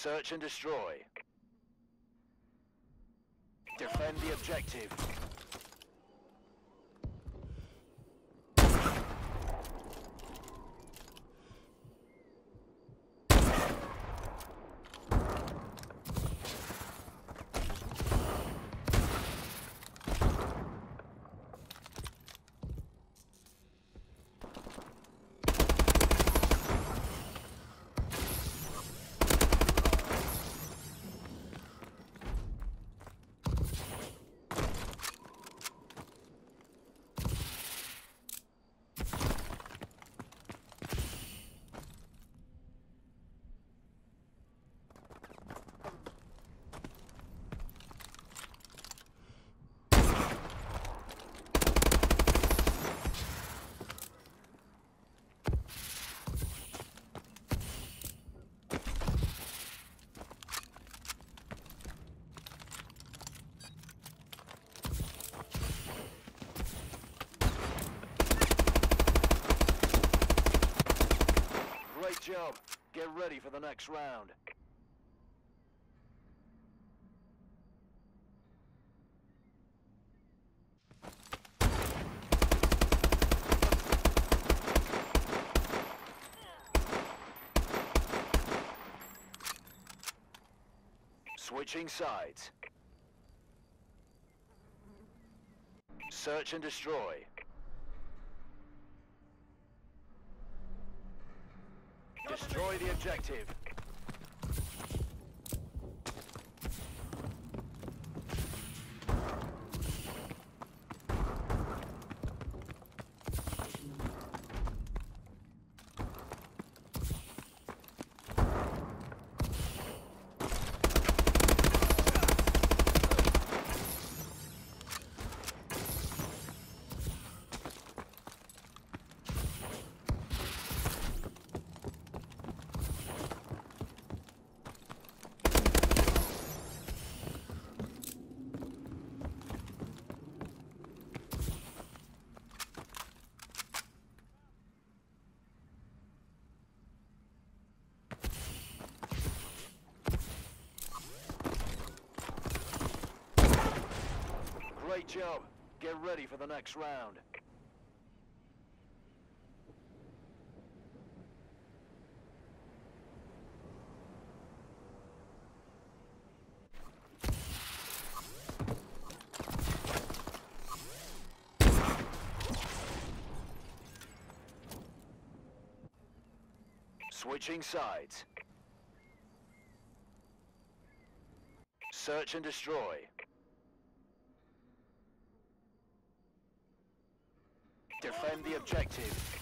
Search and destroy. Defend the objective. Great job. Get ready for the next round. Switching sides. Search and destroy. Destroy the objective. Great job. Get ready for the next round. Switching sides. Search and destroy. Defend the objective.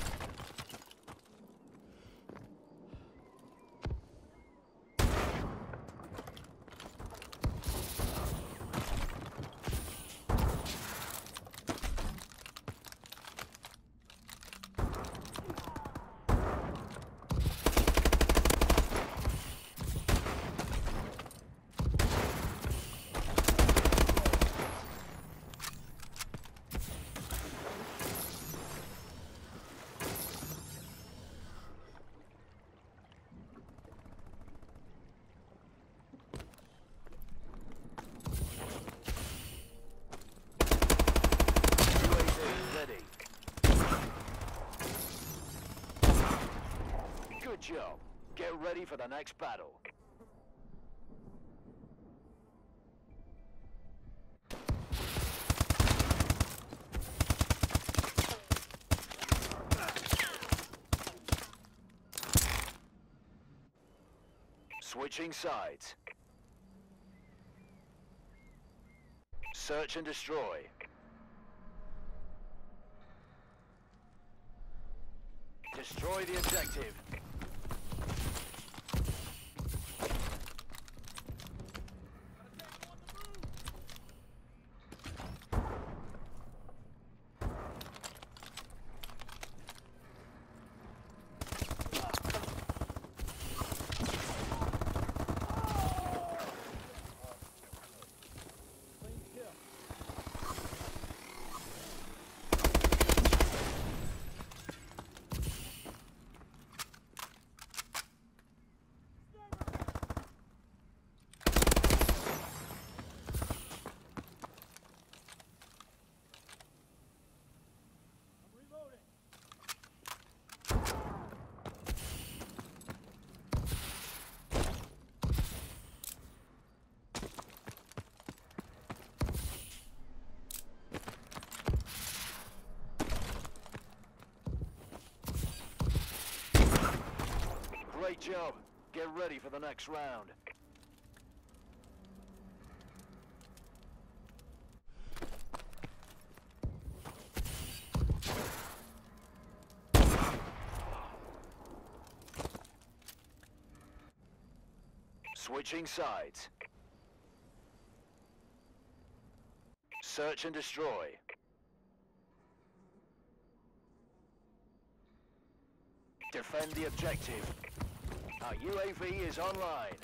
Good job. Get ready for the next battle. Switching sides. Search and destroy. Destroy the objective. Great job. Get ready for the next round. Switching sides. Search and destroy. Defend the objective. Our UAV is online.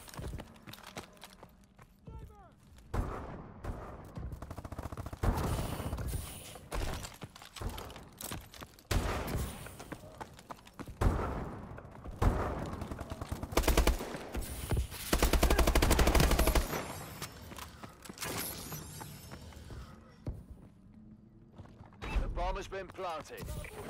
The bomb has been planted.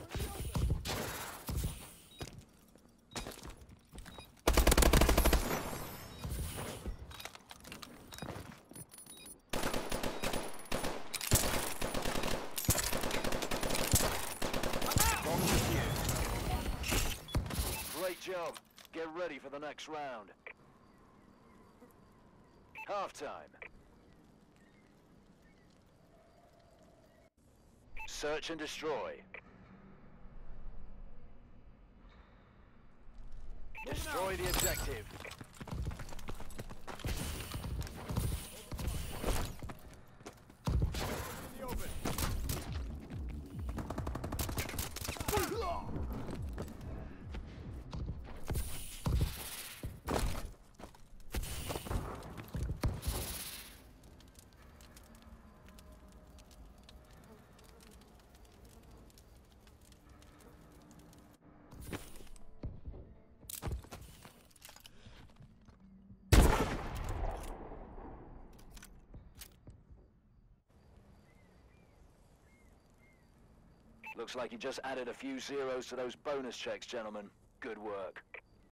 Great job. Get ready for the next round. Halftime. Search and destroy. Destroy the objective. Looks like you just added a few zeros to those bonus checks, gentlemen. Good work.